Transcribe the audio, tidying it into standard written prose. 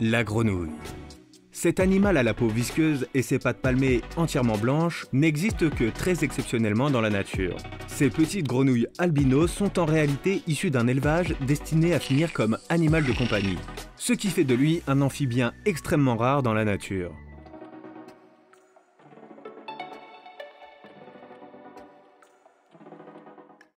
La grenouille. Cet animal à la peau visqueuse et ses pattes palmées entièrement blanches n'existe que très exceptionnellement dans la nature. Ces petites grenouilles albinos sont en réalité issues d'un élevage destiné à finir comme animal de compagnie, ce qui fait de lui un amphibien extrêmement rare dans la nature.